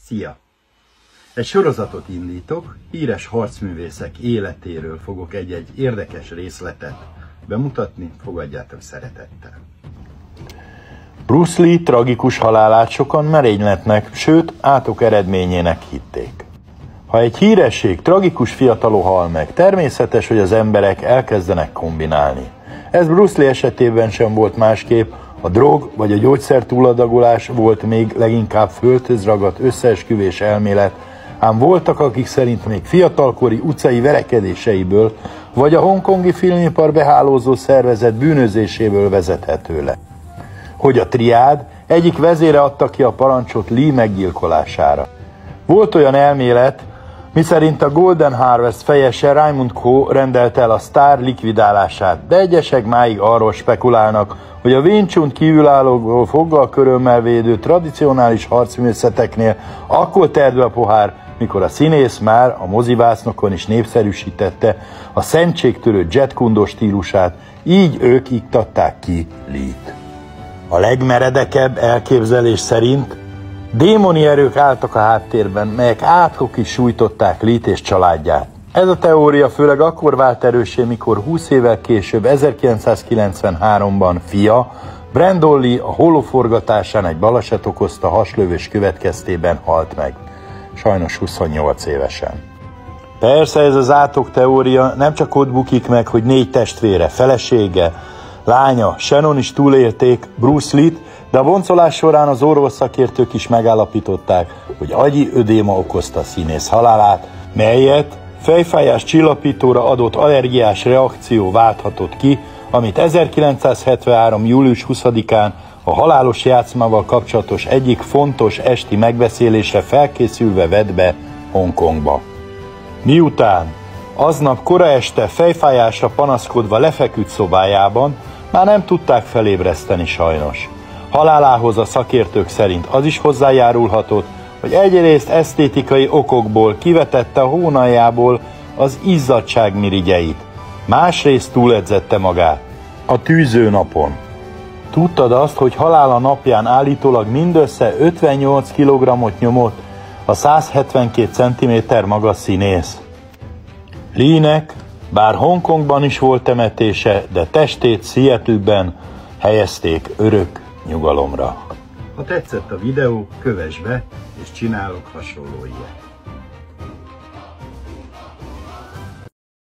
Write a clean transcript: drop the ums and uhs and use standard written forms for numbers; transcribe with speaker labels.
Speaker 1: Szia! Egy sorozatot indítok, híres harcművészek életéről fogok egy-egy érdekes részletet bemutatni, fogadjátok szeretettel.
Speaker 2: Bruce Lee tragikus halálát sokan merényletnek, sőt átok eredményének hitték. Ha egy híresség tragikus fiatalon hal meg, természetes, hogy az emberek elkezdenek kombinálni. Ez Bruce Lee esetében sem volt másképp, a drog vagy a gyógyszer túladagolás volt még leginkább földhöz ragadt összeesküvés elmélet, ám voltak, akik szerint még fiatalkori utcai verekedéseiből, vagy a hongkongi filmipar behálózó szervezet bűnözéséből vezethető le. Hogy a triád egyik vezére adta ki a parancsot Lee meggyilkolására. Volt olyan elmélet, miszerint a Golden Harvest fejese Raymond Kho rendelte el a sztár likvidálását, de egyesek máig arról spekulálnak, hogy a Wing Chun kívülállókból foggal körömmel védő tradicionális harcművészeteknél akkor tert be a pohár, mikor a színész már a mozivásznokon is népszerűsítette a szentségtörő Jet Kundo stílusát, így ők iktatták ki Lee-t. A legmeredekebb elképzelés szerint démoni erők álltak a háttérben, melyek átkok sújtották Lee-t és családját. Ez a teória főleg akkor vált erőssé, mikor 20 évvel később, 1993-ban fia, Brandon Lee a holoforgatásán egy baleset okozta haslövés következtében halt meg. Sajnos 28 évesen. Persze ez az átok teória nem csak ott bukik meg, hogy 4 testvére, felesége, lánya, Shannon is túlélték Bruce Lee-t, de a boncolás során az orvosszakértők is megállapították, hogy agyi ödéma okozta a színész halálát, melyet fejfájás csillapítóra adott allergiás reakció válthatott ki, amit 1973. július 20-án a halálos játszmával kapcsolatos egyik fontos esti megbeszélésre felkészülve vett be Hongkongba. Miután aznap kora este fejfájásra panaszkodva lefeküdt szobájában, már nem tudták felébreszteni sajnos. Halálához a szakértők szerint az is hozzájárulhatott, hogy egyrészt esztétikai okokból kivetette a hónaljából az izzadságmirigyeit, másrészt túledzette magát a tűzőnapon. Tudtad azt, hogy halála napján állítólag mindössze 58 kg-ot nyomott a 172 cm magas színész? Lee-nek bár Hongkongban is volt temetése, de testét Seattle-ben helyezték örök nyugalomra.
Speaker 1: Ha tetszett a videó, kövess be, és csinálok hasonló ilyet.